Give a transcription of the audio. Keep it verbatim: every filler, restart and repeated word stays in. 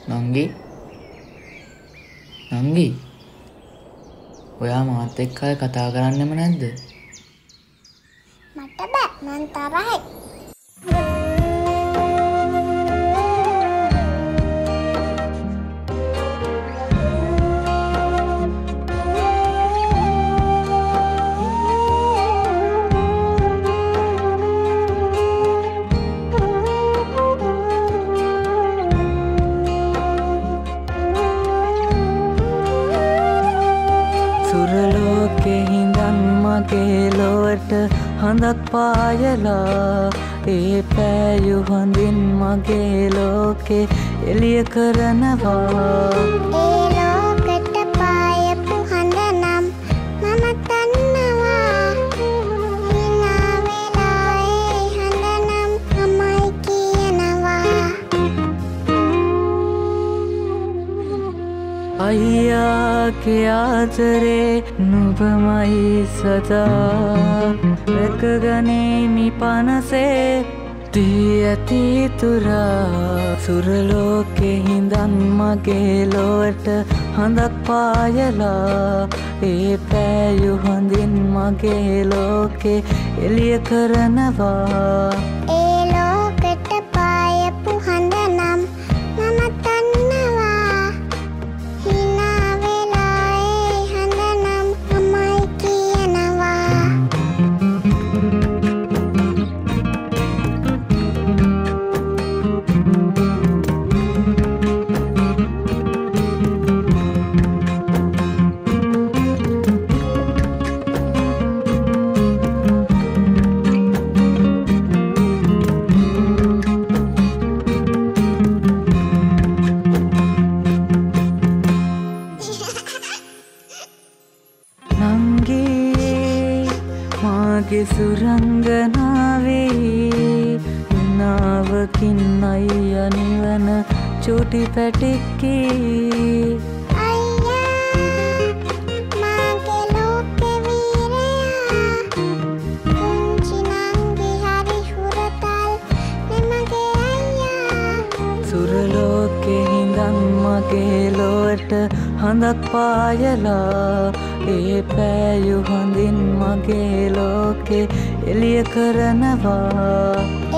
නංගි නංගි ඔයා මාත් එක්ක අය කතා කරන්නෙම නැද්ද? මට බෑ මං තරහයි. ගෙලොවට හඳක් පායලා ඒ පෑයු හඳින් මගේ ලෝකේ එළිය කරනවා. ඒ ලෝකෙට පායපු හඳ නම් මම දන්නවා. hina වෙලා ඒ හඳ නම් මමයි කියනවා. අයියාගේ ආදරේ නුඹමයි සදා රැකගනිමි පනසේ දී ඇති තුරා. සුරලෝකෙ හිඳන් මගේ ලොවට හඳක් පායලා ඒ පෑයු හඳින් මගේ ලෝකෙ එළිය කරනවා. ඒ ලෝකෙට පායපු හඳ නම් මම දන්නවා. hina වෙලා ඒ හඳ නම් මමයි කියනවා. මාගේ සුරංගනාවේ නාවකින් අයියා නිවන චූටි පැටික්කේ. අයියා මාගේ ලෝකෙ වීරයා පුංචි නංගි හරි හුරතල් නෙමගේ අයියා. සුරලෝකෙ හිඳන් මගේ ලොවට හඳක් පායලා ඒ පෑයු හඳින් මගේ ලෝකෙ එළිය කරනවා.